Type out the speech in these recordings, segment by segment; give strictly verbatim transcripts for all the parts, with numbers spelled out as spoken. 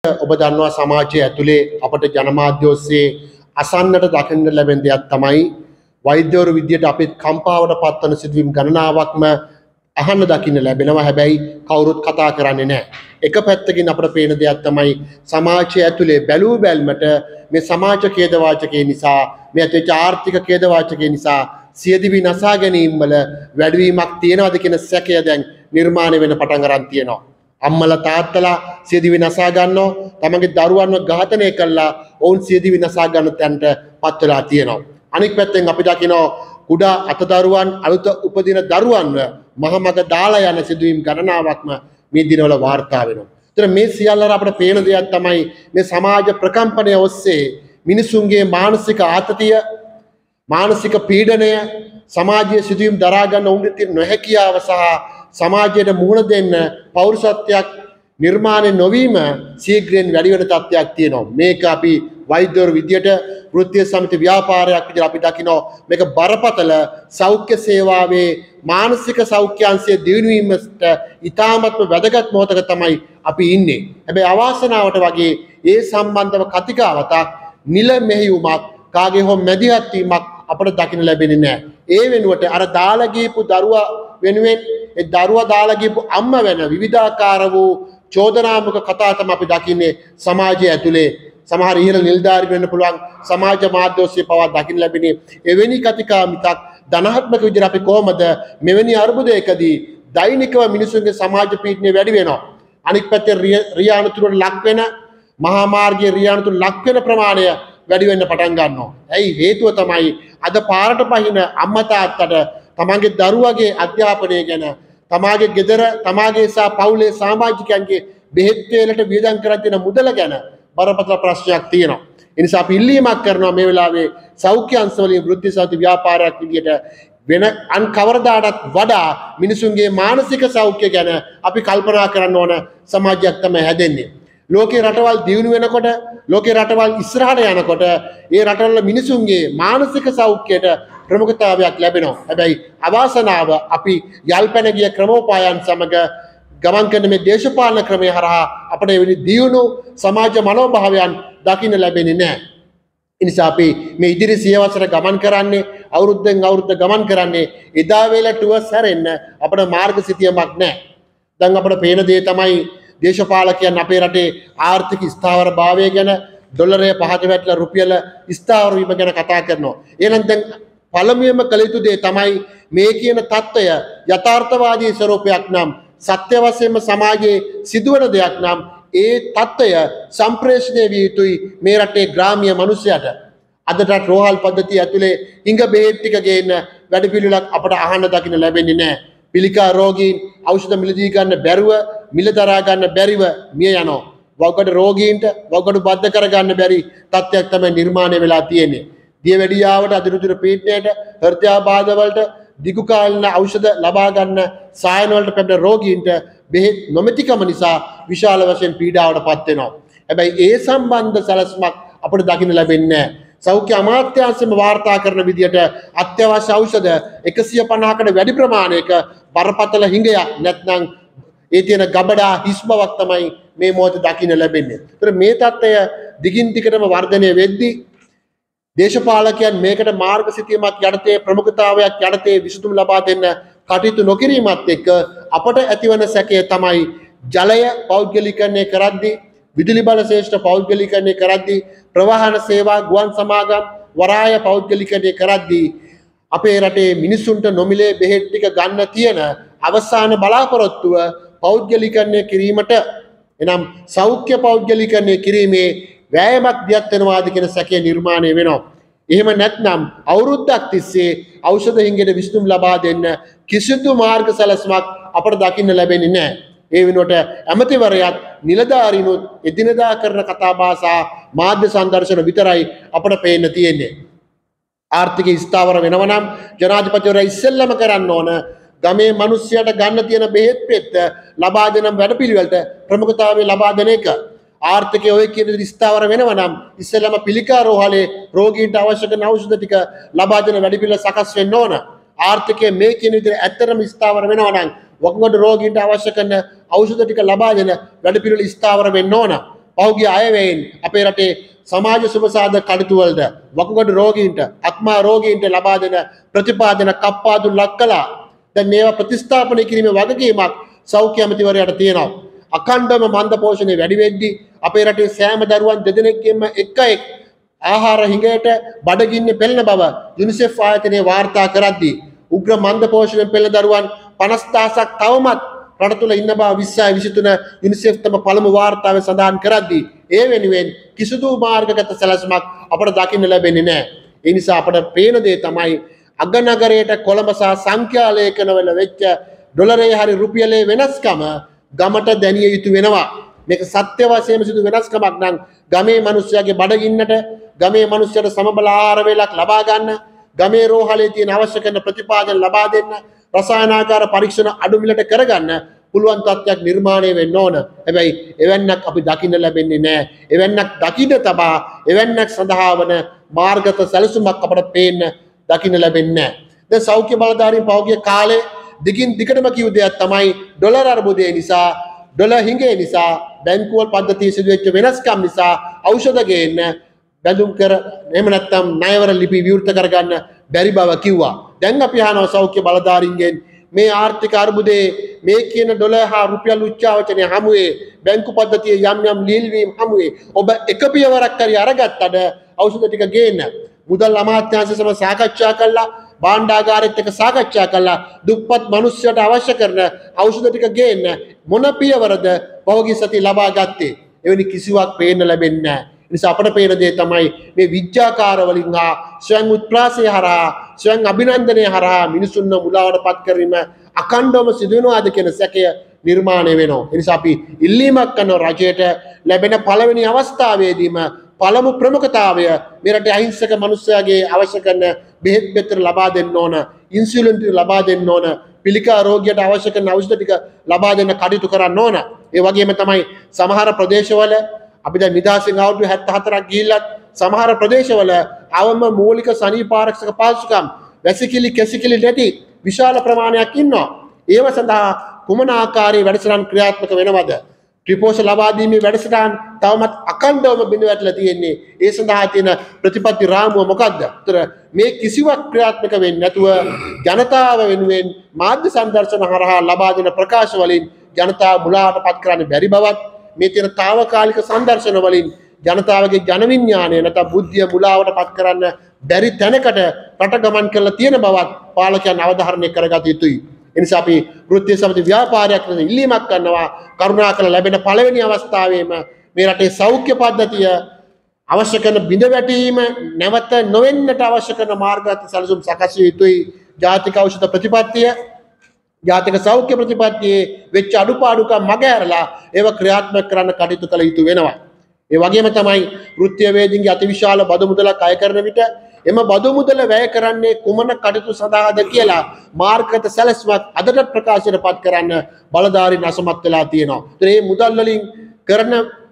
ඔබ දන්නවා සමාජයේ ඇතුලේ අපට ජනමාධ්‍ය ඔස්සේ අසන්නට දකින්න ලැබෙන දෙයක් තමයි වෛද්‍යවරු විද්‍යට අපේ කම්පාවට පත්වන සිදුවීම් ගණනාවක්ම අහන්න දකින්න ලැබෙනවා. හැබැයි කවුරුත් කතා කරන්නේ නැහැ. එක පැත්තකින් අපට පේන දෙයක් තමයි සමාජයේ ඇතුලේ බැලූ බැල්මට මේ සමාජ ඛේදවාචකයේ නිසා මේ ඇතිවෙච්ච ආර්ථික ඛේදවාචකයේ නිසා සියදිවි නසා ගැනීම වල වැඩිවීමක් තියෙනවද කියන සැකය දැන් නිර්මාණය වෙන පටන් ගන්න තියෙනවා. අම්මලා තාත්තලා සියදිවි නසා ගන්නවා, තමන්ගේ දරුවන්ව ඝාතනය කළා ඔවුන් සියදිවි නසා ගන්න තැනට පත් වෙලා තියෙනවා. අනික් පැත්තෙන් අපි දකිනවා කුඩා අතදරුවන් අලුත උපදින දරුවන්ව මහමග දාලා යන සිදුවීම් ගණනාවක්ම මේ දිනවල වාර්තා වෙනවා. ඒතර මේ සියල්ල අපිට පේන දෙයක් තමයි මේ සමාජ ප්‍රකම්පනය ඔස්සේ මිනිසුන්ගේ මානසික ආතතිය, මානසික පීඩනය, සමාජයේ සිදුවීම් දරා ගන්න උන්ගේ තියෙන නොහැකියාව සහ සමාජයට මුහුණ දෙන්න පෞරුෂත්වයක් නිර්මාණය නොවීම ශීඝ්‍රයෙන් වැඩි වෙන තත්ත්වයක් තියෙනවා. මේක අපි වෛද්‍යවරු විද්‍යට වෘත්තීය සමිති ව්‍යාපාරයක් විදිහට අපි දකිනවා මේක බරපතල සෞඛ්‍ය සේවාවේ මානසික සෞඛ්‍ය අංශය දියුණුවීමට ඉතාමත්ම වැදගත් මොහොතක තමයි අපි ඉන්නේ. හැබැයි අවාසනාවට වගේ ඒ සම්බන්ධව කතිකාවතක් නිල මෙහෙයුමක් කාගේ හෝ මැදිහත් වීමක් අපට දකින්න ලැබෙන්නේ නැහැ. ඒ වෙනුවට අර දාලා ගියපු දරුවා වෙනුවෙන් ඒ දරුවා දාලා ගියපු අම්මා වෙන විවිධාකාර වූ චෝදනාත්මක කතා තමයි අපි දකින්නේ සමාජය ඇතුලේ. සමහර ඉහළ නිලධාරී වෙන්න පුළුවන් සමාජ මාධ්‍ය ඔස්සේ පවා දකින්න ලැබෙන්නේ එවැනි කතිකාමිතක් ධනාත්මක විදිහට අපි කොහොමද මෙවැනි අර්බුදයකදී දෛනිකව මිනිසුන්ගේ සමාජ පීඩනය වැඩි වෙනවා. අනික් පැත්තේ රියානුතුරට ලක් වෙන මහා මාර්ගයේ රියානුතුරට ලක් වෙන ප්‍රමාණය වැඩි වෙන්න පටන් ගන්නවා. ඇයි හේතුව තමයි අද පාරට පහින අම්මා තාත්තට තමන්ගේ දරුවගේ අධ්‍යාපනය ගැන, තමාගේ ගෙදර, තමාගේ සහ පවුලේ සමාජිකයන්ගේ බෙහෙත් වේලට වියදම් කරන් දෙන මුදල ගැන බරපතල ප්‍රශ්නයක් තියෙනවා. ඒ නිසා අපි ඉල්ලීමක් කරනවා මේ වෙලාවේ සෞඛ්‍ය අංශ වලින් වෘත්ති සෞඛ්‍ය ව්‍යාපාරයක් විදියට වෙන අන් කවරදාටත් වඩා මිනිසුන්ගේ මානසික සෞඛ්‍ය ගැන අපි කල්පනා කරන්න ඕන සමාජයක් තමයි හැදෙන්නේ. ලෝකේ රටවල් දියුණු වෙනකොට, ලෝකේ රටවල් ඉස්සරහට යනකොට ඒ රටවල මිනිසුන්ගේ මානසික සෞඛ්‍යයට ප්‍රමුඛතාවයක් ලැබෙනවා. හැබැයි අවාසනාව අපි යල්පැන ගිය ක්‍රමෝපායන් සමග ගමන් කරන මේ දේශපාලන ක්‍රමය හරහා අපිට එවැනි දියුණු සමාජ මනෝභාවයන් දකින්න ලැබෙන්නේ නැහැ. ඒ නිසා අපි මේ ඉදිරි සියවසර ගමන් කරන්නේ අවුරුද්දෙන් අවුරුද්ද ගමන් කරන්නේ එදා වේලටුව සැරෙන්න අපිට මාර්ග සිතියමක් නැහැ. දැන් අපිට පේන දේ තමයි දේශපාලකයන් අපේ රටේ ආර්ථික ස්ථාවර භාවය ගැන, ඩොලරය පහත වැටලා රුපියල ස්ථාවර වීම ගැන කතා කරනවා. එහෙනම් දැන් පළමුවෙන්ම කළ යුතු දේ තමයි මේ කියන தত্ত্বය යථාර්ථවාදී ස්වරූපයක් නම්, සත්‍ය වශයෙන්ම සමාජයේ සිදුවන දෙයක් නම් ඒ தত্ত্বය සම්ප්‍රේෂණය විය යුතුයි මේ රටේ ග්‍රාමීය මිනිසයාට. අදට රෝහල් පද්ධතිය ඇතුලේ හිඟ බෙහෙත් ටික ගේන්න වැඩපිළිවෙලක් අපට අහන්න දකින්න ලැබෙන්නේ නැහැ. පිළිකා රෝගීන් ඖෂධ මිලදී ගන්න බැරුව, මිල දරා ගන්න බැරිව මිය යනවා. වගඩ රෝගීන්ට වගඩ බද්ධ කර ගන්න බැරි තත්ත්වයක් තමයි නිර්මාණය වෙලා තියෙන්නේ. දියවැඩියාවට, අදිරුදුර පීඩනයට, හෘදයාබාධ වලට දිගු කාලින ඖෂධ ලබා ගන්න සායන වලට පැමිණ රෝගීන්ට බෙහෙත් නොමැතිකම නිසා විශාල වශයෙන් පීඩාවට පත් වෙනවා. හැබැයි ඒ සම්බන්ධ සැලැස්මක් අපිට දකින්න ලැබෙන්නේ නැහැ. සෞඛ්‍ය අමාත්‍යාංශයම වාර්තා කරන විදිහට අත්‍යවශ්‍ය ඖෂධ එකසිය පනහකට වැඩි ප්‍රමාණයක බරපතල හිඟයක් නැත්නම් ඒ තියෙන ගබඩා හිස් බවක් තමයි මේ මොහොතේ දකින්න ලැබෙන්නේ. ඒතර මේ தত্ত্বය දිගින් දිගටම වර්ධනය වෙද්දී දේශපාලකයන් මේකට මාර්ග සිතියමක් යටතේ, ප්‍රමුඛතාවයක් යටතේ විසඳුම් ලබා දෙන්න කටයුතු නොකිරීමත් එක්ක අපට ඇතිවන සැකය තමයි ජලය පෞද්ගලිකරණය කරද්දී, විදුලි බල ශ්‍රේෂ්ඨ පෞද්ගලිකරණය කරද්දී, ප්‍රවාහන සේවා, ගුවන් සමාගම් වරාය පෞද්ගලිකරණය කරද්දී අපේ රටේ මිනිසුන්ට නොමිලේ බෙහෙත් ටික ගන්න තියෙන අවසාන බලාපොරොත්තුව පෞද්ගලිකරණය කිරීමට, එනම් සෞඛ්‍ය පෞද්ගලිකරණය කිරීමේ වෑයමක් දියත් වෙනවාද කියන සැකය නිර්මාණය වෙනවා. එහෙම නැත්නම් අවුරුද්දක් තිස්සේ ඖෂධ හිඟට විසඳුම් ලබා දෙන්න කිසිදු මාර්ග සැලැස්මක් අපට දකින්න ලැබෙන්නේ නැහැ. ඒ වෙනුවට ඇමතිවරයාත් නිලධාරීනුත් එදිනදා කරන කතාබහ සහ මාධ්‍ය සංදර්ශන විතරයි අපට පේන්න තියෙන්නේ. ආර්ථික ස්ථාවර වෙනවා නම් ජනාධිපතිවරයා ඉස්සෙල්ලම කරන්න ඕන ගමේ මිනිස්සුන්ට ගන්න තියෙන බෙහෙත් පෙත්ත ලබා දෙන වැඩපිළිවෙලට ප්‍රමුඛතාවය ලබා දෙන එක. ආර්ථිකය ඔය කියන විදිහට ස්ථාවර වෙනවා නම් ඉස්සෙල්ලාම පිළිකා රෝහලේ රෝගීන්ට අවශ්‍ය කරන ඖෂධ ටික ලබා දෙන වැඩපිළිවෙල සකස් වෙන්න ඕන. ආර්ථිකය මේ කියන විදිහට ඇත්තටම ස්ථාවර වෙනවා නම් වකුගඩු රෝගීන්ට අවශ්‍ය කරන ඖෂධ ටික ලබා දෙන වැඩපිළිවෙල ස්ථාවර වෙන්න ඕන. පෞද්ගලික අයවැයෙන් අපේ රටේ සමාජ සුබසාධක කටයුතු වලට වකුගඩු රෝගීන්ට අක්මා රෝගීන්ට ලබා දෙන ප්‍රතිපාදන කප්පාදු ලක් කළා. දැන් මේවා ප්‍රතිස්ථාපනය කිරීමේ වගකීමක් සෞඛ්‍ය අමාත්‍යවරයාට තියෙනවා. අඛණ්ඩව මන්ද පෝෂණය වැඩි වෙද්දී අපේ රටේ සෑම දරුවන් දෙදෙනෙක්ගෙන්ම එක එක් ආහාර හිඟයට බඩගින්නේ පෙළෙන බව යුනිසෙෆ් ආයතනයේ වාර්තා කරද්දී උග්‍ර මන්ද පෝෂණයෙන් පෙළෙන දරුවන් පනස් දහසක් තවමත් රට තුළ ඉන්න බව විස්සයි විසිතුන යුනිසෙෆ් තම පළමු වාර්තාවේ සඳහන් කරද්දී ඒ වෙනුවෙන් කිසිදු මාර්ගගත සැලැස්මක් අපට දකින්න ලැබෙන්නේ නැහැ. ඒ නිසා අපට පේන දේ තමයි අගනගරයට කොළඹ සහ සංඛ්‍යා ලේඛනවල වෙච්ච ඩොලරේ හරි රුපියලේ වෙනස්කම ගමට දැනිය යුතු වෙනවා. මේක සත්‍ය වශයෙන්ම සිදු වෙනස්කමක් නම් ගමේ මිනිස්සුන්ගේ බඩගින්නට ගමේ මිනිස්සුන්ට සමබල ආහාර වේලක් ලබා ගන්න ගමේ රෝහලේ තියෙන අවශ්‍ය කරන ප්‍රතිපාදන ලබා දෙන්න රසායනාගාර පරීක්ෂණ අඩු මිලට කරගන්න පුළුවන් තත්ත්වයක් නිර්මාණය වෙන්න ඕන. හැබැයි එවන්නක් අපි දකින්න ලැබෙන්නේ නැහැ. එවන්නක් දකින්න තබා එවන්නක් සඳහා වන මාර්ගත සැලසුමක් අපට පේන්න දකින්න ලැබෙන්නේ නැහැ. දැන් සෞඛ්‍ය බලධාරීන් පෞද්ගලික කාලේ දිගින් දිගටම කිව් දෙයක් තමයි ඩොලර් අර්බුදය නිසා ඩොලර් හිඟේ නිසා බැංකුවල පද්ධතිය සිදුවෙච්ච වෙනස්කම් නිසා ඖෂධ ගේන්න බැඳුම් කර එහෙම නැත්නම් ණයවර ලිපි විවෘත කරගන්න බැරි බව කිව්වා. දැන් අපි අහනවා සෞඛ්‍ය බලධාරීන්ගෙන් මේ ආර්ථික අර්බුදයේ මේ කියන ඩොලර් හා රුපියල් උච්චාවචනය හමුවේ බැංකු පද්ධතියේ යම් යම් ලිහිල්වීම් හමුවේ ඔබ එක පියවරක් හරි අරගත්තද ඖෂධ ටික ගේන්න. මුදල් අමාත්‍යාංශය සමග සාකච්ඡා කළා භාණ්ඩාගාරෙත් එක්ක සාකච්ඡා කළා දුප්පත් මිනිස්සුන්ට අවශ්‍ය කරන ඖෂධ ටික ගේන්න මොන පියවරද පහුගිය සතිය ලබා ගත්තේ. එවැනි කිසිවක් පේන්න ලැබෙන්නේ නැහැ. නිසා අපට පේන දේ තමයි මේ විද්‍යාකාර වලින් හා ස්වයං උත්ප්‍රාසය හරහා ස්වයං අභිනන්දනය හරහා මිනිසුන්ව මුලාවට පත් කිරීම අකණ්ඩවම සිදු වෙනවාද කියන සැකය නිර්මාණය වෙනවා. ඒ නිසා අපි ඉල්ලීමක් කරන රජයට ලැබෙන පළවෙනි අවස්ථාවේදීම පළමු ප්‍රමුඛතාවය මේ රටේ අහිංසක මිනිස්සයාගේ අවශ්‍ය කරන බෙහෙත් පෙත්තර ලබා දෙන්න ඕන, ඉන්සියුලින් ලබා දෙන්න ඕන, පිළිකා රෝගියට අවශ්‍ය කරන ඖෂධ ටික ලබා දෙන්න කටයුතු කරන්න ඕන. ඒ වගේම තමයි සමහර ප්‍රදේශවල අපි දැන් නිදහසින් අවුරුදු හැත්තෑ හතරක් ගිහිල්ලත් සමහර ප්‍රදේශවල අවම මූලික සනීපාරක්ෂක පාසුකම් වැසිකිලි කැසිකිලි නැති විශාල ප්‍රමාණයක් ඉන්නවා. ඒව සඳහා කුමන ආකාරයේ වැඩසටහන් ක්‍රියාත්මක වෙනවද? ත්‍රිපෝෂ ලබා දීමේ වැඩසටහන් තවමත් අකණ්ඩවම බිඳ වැටලා තියෙන්නේ. ඒ සඳහා තියෙන ප්‍රතිපත්ති රාමුව මොකක්ද? උතර මේ කිසිවක් ක්‍රියාත්මක වෙන්නේ නැතුව ජනතාව වෙනුවෙන් මාධ්‍ය සංදර්ශන හරහා ලබා දෙන ප්‍රකාශ වලින් ජනතාව මුලාවට පත් කරන්න බැරි බවත් මේ තියෙන తాවකාලික සංදර්ශන වලින් ජනතාවගේ ජන විඥාණය නැත්නම් බුද්ධිය මුලාවට පත් කරන්න බැරි තැනකට රට ගමන් කරලා තියෙන බවත් පාලකයන් අවධාරණය කරගත යුතුයි. ඒ නිසා අපි වෘත්තීය සමිති ව්‍යාපාරයක් කරන ඉල්ලීමක් කරනවා කරුණාකර ලැබෙන පළවෙනි අවස්ථාවේම මේ රටේ සෞඛ්‍ය පද්ධතිය අවශ්‍ය කරන බිඳ වැටීම නැවත නොවෙන්නට අවශ්‍ය කරන මාර්ගගත සැලසුම් සකස් විය යුතුයි. ජාතික ඖෂධ ප්‍රතිපත්තිය ජාතික සෞඛ්‍ය ප්‍රතිපත්තියේ වෙච්ච අඩුපාඩුකම් මගහැරලා ඒව ක්‍රියාත්මක කරන්න කටයුතු කළ යුතු වෙනවා. ඒ වගේම තමයි වෘත්තීය වේදිකගේ අතිවිශාල බදු මුදලක් අය කරන විට එම බදු මුදල වැය කරන්නේ කුමන කටයුතු සඳහාද කියලා මාර්ගගත සැලැස්මක් අදට ප්‍රකාශයට පත් කරන්න බලධාරීන් අසමත් වෙලා තියෙනවා. ඒතර මේ මුදල් වලින් කරන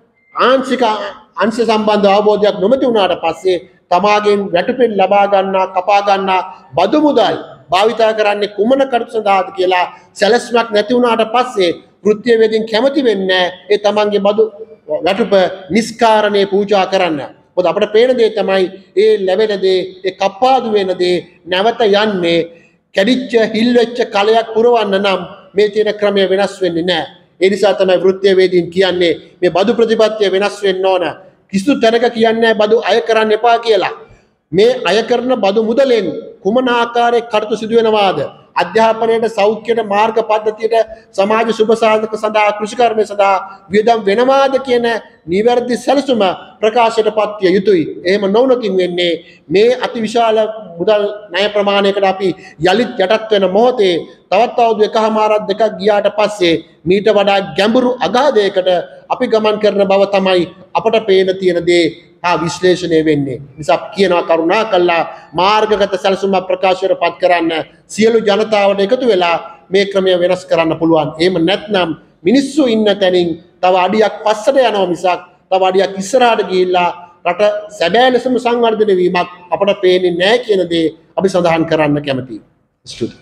ආංශික අංශ සම්බන්ධ අවබෝධයක් නොමැති වුණාට පස්සේ තමාගෙන් වැටුපෙන් ලබා ගන්නා කපා ගන්නා බදු මුදල් භාවිතා කරන්නේ කුමන කටයුතු සඳහාද කියලා සැලැස්මක් නැති වුණාට පස්සේ වෘත්තීය වේදින් කැමති වෙන්නේ ඒ තමන්ගේ බදු වැටුප නිස්කාරණේ පූජා කරන්න. මොකද අපිට පේන දේ තමයි ඒ ලැබෙන දේ ඒ කප්පාදු වෙන දේ නැවත යන්නේ කැඩිච්ච හිල් වෙච්ච කලයක් පුරවන්න නම් මේ තියෙන ක්‍රමය වෙනස් වෙන්නේ නැහැ. ඒ නිසා තමයි වෘත්තීය වේදින් කියන්නේ මේ බදු ප්‍රතිපත්තිය වෙනස් වෙන්න ඕන. කිසිදු තැනක කියන්නේ බදු අය කරන්න එපා කියලා. මේ අය කරන බදු මුදලෙන් කුමන ආකාරයක කටයුතු සිදු වෙනවාද? අධ්‍යාපනයේ සෞඛ්‍යයට මාර්ග පද්ධතියට සමාජ සුබසාධක සඳහා කෘෂිකර්මය සඳහා වියදම් වෙනවාද කියන නිවැරදි සැලසුම ප්‍රකාශයට පත් විය යුතුයි. එහෙම නොවුනකින් වෙන්නේ මේ අතිවිශාල මුදල් ණය ප්‍රමාණයකට අපි යලිත් යටත් වෙන මොහොතේ තවත් අවුරුදු එකහමාරක් දෙකක් ගියාට පස්සේ මීට වඩා ගැඹුරු අගාධයකට අපි ගමන් කරන බව තමයි අපට පේන තියෙන දේ ආ විශ්ලේෂණය වෙන්නේ. නිසා කියනවා කරුණා කළා මාර්ගගත සැලසුම ප්‍රකාශයට පත් කරන්න සියලු ජනතාවට එකතු වෙලා මේ ක්‍රමය වෙනස් කරන්න පුළුවන්. එහෙම නැත්නම් මිනිස්සු ඉන්න තැනින් තව අඩියක් පස්සට යනවා මිසක් තව අඩියක් ඉස්සරහට ගිහිල්ලා රට සැබෑ ලෙසම සංවර්ධනය වීමක් අපට පේන්නේ නැහැ කියන දේ අපි සඳහන් කරන්න කැමතියි. ස්තුතියි.